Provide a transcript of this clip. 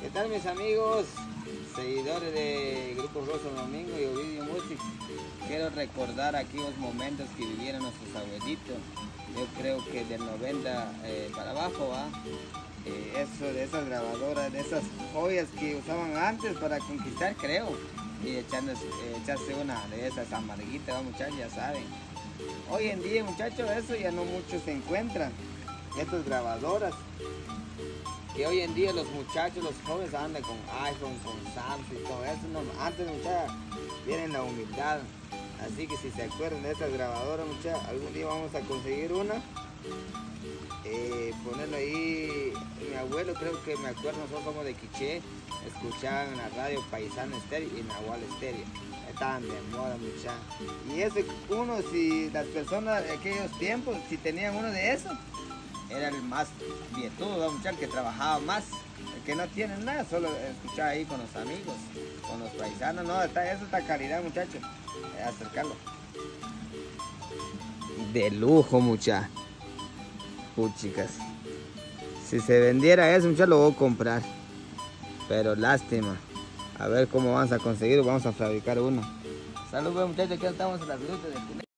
¿Qué tal mis amigos, seguidores de Grupo Rosso Domingo y Ovidio Music? Quiero recordar aquí los momentos que vivieron nuestros abuelitos. Yo creo que del 90 para abajo, ¿va? Eso de esas grabadoras, de esas joyas que usaban antes para conquistar, creo. Y echarse una de esas amarguitas, ¿va, muchachos? Ya saben. Hoy en día, muchachos, eso ya no muchos se encuentran. Estas grabadoras. Que hoy en día los muchachos, los jóvenes andan con iPhone, con Samsung y todo eso. No, antes, muchachos, vienen la humildad. Así que si se acuerdan de estas grabadoras, muchachos, algún día vamos a conseguir una. Ponerlo ahí. Mi abuelo, creo que me acuerdo, nosotros somos de Quiché, escuchaban en la radio Paisano Estéreo y Nahual Estéreo. Estaban de moda, muchachos. Y ese uno, si las personas de aquellos tiempos, si tenían uno de esos, era el más vietudo, muchacho, que trabajaba más. El que no tiene nada, solo escuchar ahí con los amigos, con los paisanos. No, eso está calidad, muchachos. Acercarlo. De lujo, muchachos. Chicas, si se vendiera eso, muchachos, lo voy a comprar. Pero lástima. A ver cómo vamos a conseguir, vamos a fabricar uno. Saludos, muchachos, aquí estamos en las luces de